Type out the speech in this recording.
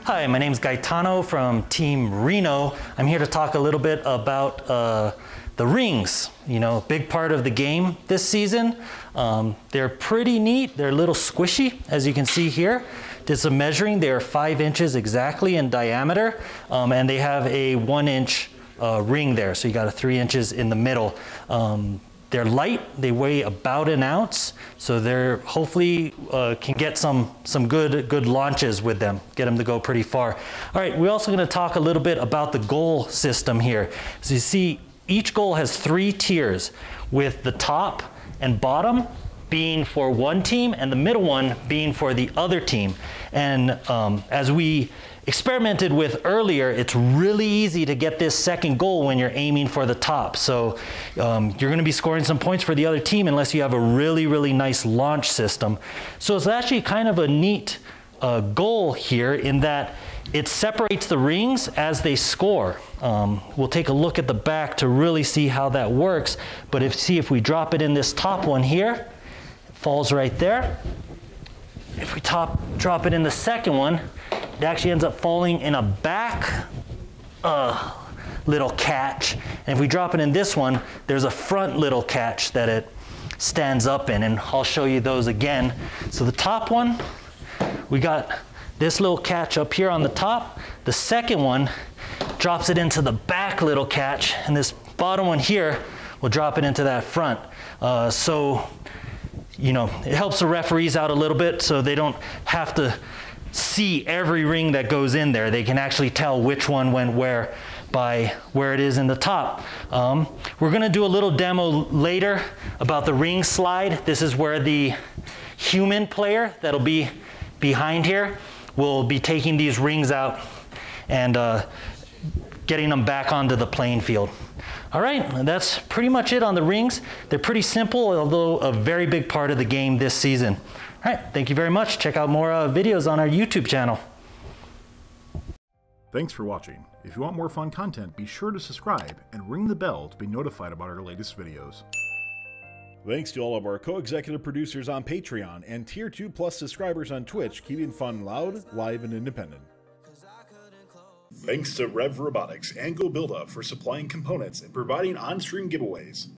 Hi, my name is Gaetano from Team Reno. I'm here to talk a little bit about the rings. You know, big part of the game this season. They're pretty neat. They're a little squishy, as you can see here. Did some measuring. They are 5 inches exactly in diameter, and they have a 1-inch ring there. So you got a 3 inches in the middle. They're light, they weigh about an ounce, so they're hopefully can get some good launches with them, get them to go pretty far. All right, we're also gonna talk a little bit about the goal system here. So you see, each goal has 3 tiers, with the top and bottom being for one team and the middle one being for the other team. And as we experimented with earlier, it's really easy to get this second goal when you're aiming for the top. So you're gonna be scoring some points for the other team unless you have a really nice launch system. So it's actually kind of a neat goal here in that it separates the rings as they score. We'll take a look at the back to really see how that works. But if we drop it in this top one here, it falls right there. If we drop it in the second one, it actually ends up falling in a back little catch. And if we drop it in this one, there's a front little catch that it stands up in, and I'll show you those again. So the top one, we got this little catch up here on the top. The second one drops it into the back little catch, and this bottom one here will drop it into that front. So, you know, it helps the referees out a little bit so they don't have to see every ring that goes in there. They can actually tell which one went where by where it is in the top. We're gonna do a little demo later about the ring slide. This is where the human player that'll be behind here will be taking these rings out and getting them back onto the playing field. All right, that's pretty much it on the rings. They're pretty simple, although a very big part of the game this season. All right, thank you very much. Check out more videos on our YouTube channel. Thanks for watching. If you want more fun content, be sure to subscribe and ring the bell to be notified about our latest videos. Thanks to all of our co-executive producers on Patreon and Tier 2 Plus subscribers on Twitch, keeping fun loud, live, and independent. Thanks to Robotics and GoBuilda for supplying components and providing on-stream giveaways.